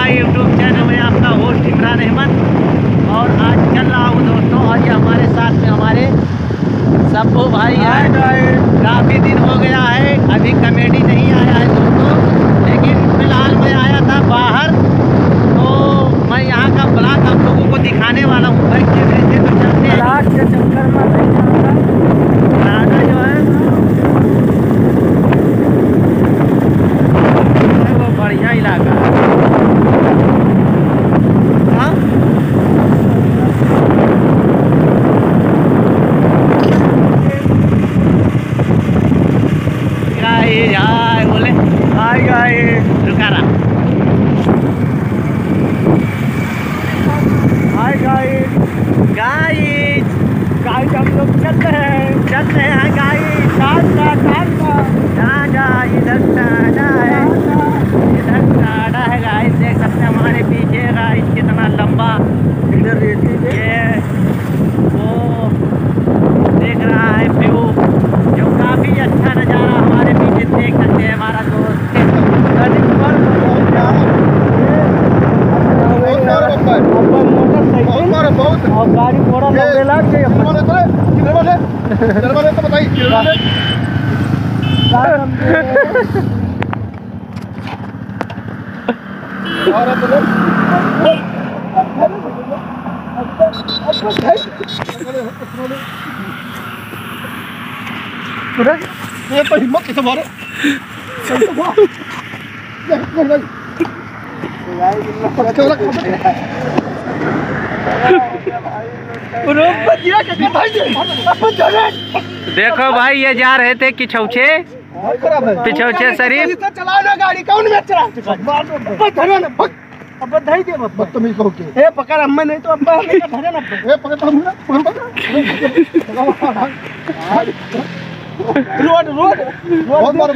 My YouTube channel में आपका host Imran Ahmad. और आज चल रहा हूँ दोस्तों, और ये हमारे साथ में हमारे सब्बू भाई हैं। काफ़ी दिन हो गया है, अभी कॉमेडी नहीं आया है दोस्तों, लेकिन फिलहाल मैं आया था बाहर, तो मैं यहाँ का ब्लॉग आप लोगों को दिखाने वाला हूँ। भाई कैसे तो चलते हैं के चक्कर में जो है वो बढ़िया इलाका है। हाँ हाय बोले हाय गाइस, रुका रहा हाय गाइस गाइस गाइस हम लोग चल रहे हैं गाइस। इधर टाटा है गाइस, देख सकते हैं हमारे पीछे गाइस कितना लंबा इधर ये वो देख रहा है व्यू, जो काफ़ी अच्छा नज़ारा हमारे पीछे देख सकते हैं। हमारा दोस्त और गाड़ी थोड़ा लंबे लग गई ये तो हिम्मत कैसे मारे देखो भाई, ये जा रहे थे किछौछे शरीफ। चला ना गाड़ी कौन में चला अब बधाई दे बदतमीज कहो के ए पकड़ अम्मा, नहीं तो अब्बा हमें धरे ना ए पकड़ तो हम ना रोड बहुत मार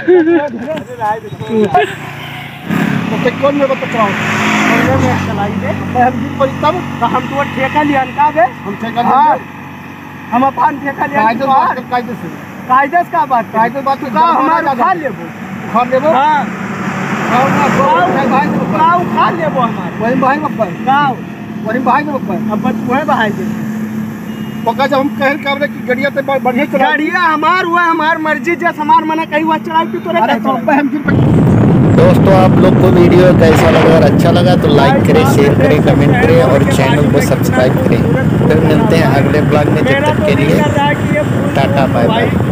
तो कौन में बता चलाओ में चलाई दे हम जी कोई तब हम तो ठेका लिया का बे, हम ठेका लिया, हम अपन ठेका लिया कायदे का बात तो हमारा खा लेबो हां खा लेबो हमारे वही भाई बब्बर गाँव वही भाई बब्बर अब वही भाई दे पक्का। जब हम कह रहे कि गड़िया से बढ़िया चला गड़िया हमार मर्जी जैसे हमार मना कहीं हुआ चलाई तो दोस्तों, आप लोग को वीडियो कैसा लगा, और अच्छा लगा तो लाइक करें, शेयर करें, कमेंट करें और चैनल को सब्सक्राइब करें। फिर मिलते हैं अगले ब्लॉग में, जब तक के लिए टाटा बाय बाय।